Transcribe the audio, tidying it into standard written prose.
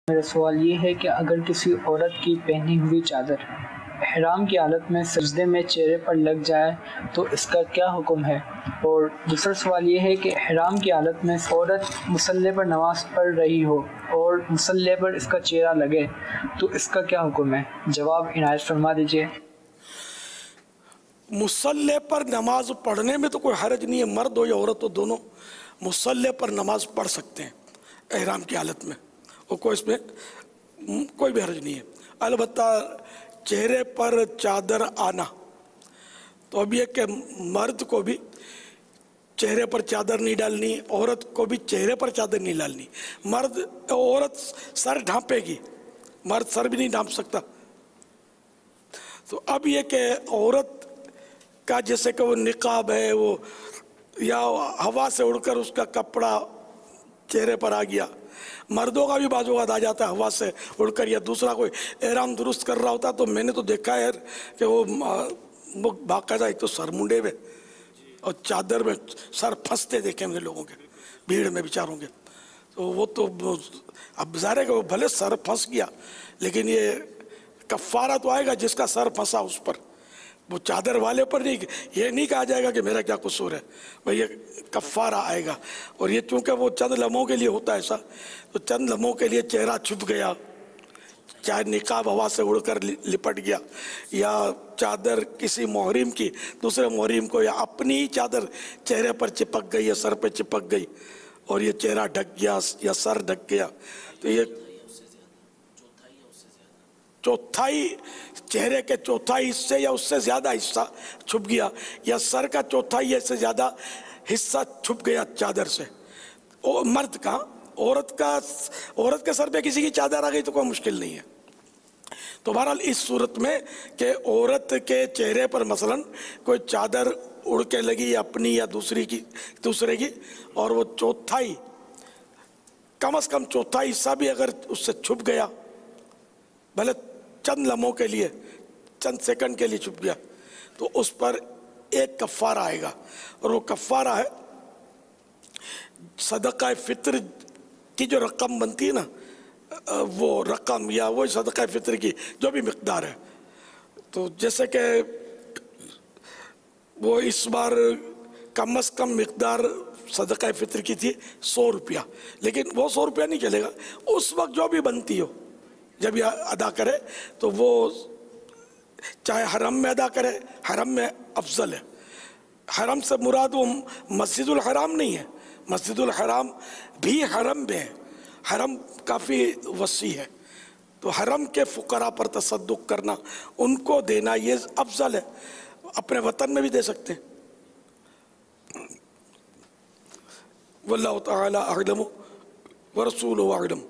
میرا سوال یہ ہے کہ اگر کسی عورت کی پہنی ہوئی چادر احرام کی حالت میں سجدے میں چہرے پر لگ جائے تو اس کا کیا حکم ہے؟ اور دوسرا سوال یہ ہے کہ احرام کی حالت میں عورت مصلی پر نماز پڑھ رہی ہو اور مصلی پر اس کا چہرہ لگے تو اس کا کیا حکم ہے؟ جواب عنایت فرما دیجیے۔ مصلی پر نماز پڑھنے میں تو کوئی حرج نہیں ہے، مرد ہو یا عورت ہو دونوں مصلی پر نماز پڑھ سکتے ہیں احرام کی حالت میں، اور کوئی اس میں کوئی بھی حرج نہیں ہے۔ البتہ چہرے پر چادر آنا، تو اب یہ کہ مرد کو بھی چہرے پر چادر نہیں ڈالنی، عورت کو بھی چہرے پر چادر نہیں ڈالنی۔ عورت سر ڈھانپے گی، مرد سر بھی نہیں ڈھانپ سکتا۔ تو اب یہ کہ عورت کا جیسے کہ وہ نقاب ہے، وہ یا ہوا سے اڑ کر اس کا کپڑا چہرے پر آ گیا، مردوں کا بھی بعض اوقات آ جاتا ہے ہوا سے اڑ کر، یا دوسرا کوئی احرام درست کر رہا ہوتا، تو میں نے تو دیکھا ہے کہ وہ باقاعدہ ایک تو سر منڈے میں اور چادر میں سر پھنستے دیکھے میں نے لوگوں کے، بھیڑ میں بیچاروں کے۔ تو وہ تو اب ظاہر ہے کہ وہ بھلے سر پھنس گیا، لیکن یہ کفارہ تو آئے گا جس کا سر پھنسا اس پر، وہ چادر والے پر نہیں، یہ نہیں کہا جائے گا کہ میرا کیا قصور ہے، بھئی یہ کفارہ آئے گا۔ اور یہ چونکہ وہ چند لمحوں کے لیے ہوتا ہے ایسا، تو چند لمحوں کے لیے چہرہ چھپ گیا، چاہے نقاب ہوا سے اڑ کر لپٹ گیا، یا چادر کسی محرم کی دوسرے محرم کو، یا اپنی ہی چادر چہرے پر چپک گئی یا سر پہ چپک گئی اور یہ چہرہ ڈھک گیا یا سر ڈھک گیا، تو یہ چوتھائی چہرے کے چوتھائی حصے یا اس سے زیادہ حصہ چھپ گیا، یا سر کا چوتھائی سے زیادہ حصہ چھپ گیا چادر سے، مرد کا۔ عورت کے سر پہ کسی کی چادر آ گئی تو کوئی مشکل نہیں ہے۔ تو بہرحال اس صورت میں کہ عورت کے چہرے پر مثلاً کوئی چادر اڑ کے لگی، اپنی یا دوسرے کی، اور وہ چوتھائی، کم از کم چوتھائی حصہ بھی اگر اس سے چھپ گیا، بھلے چند لمحوں کے لیے، چند سیکنڈ کے لیے چھپ گیا، تو اس پر ایک کفارہ آئے گا، اور وہ کفارہ ہے صدقہ فطر کی جو رقم بنتی ہے نا، وہ رقم یا وہ صدقہ فطر کی جو بھی مقدار ہے۔ تو جیسے کہ وہ اس بار کم از کم مقدار صدقہ فطر کی تھی 100 روپیہ، لیکن وہ 100 روپیہ نہیں چلے گا، اس وقت جو بھی بنتی ہو جب یہ ادا کرے تو وہ چاہے حرم میں ادا کرے، حرم میں افضل ہے۔ حرم سے مراد وہ مسجد الحرام نہیں ہے، مسجد الحرام بھی حرم میں ہے، حرم کافی وسیع ہے، تو حرم کے فقراء پر تصدق کرنا، ان کو دینا، یہ افضل ہے۔ اپنے وطن میں بھی دے سکتے ہیں۔ واللہ تعالی اعلم ورسولہ اعلم۔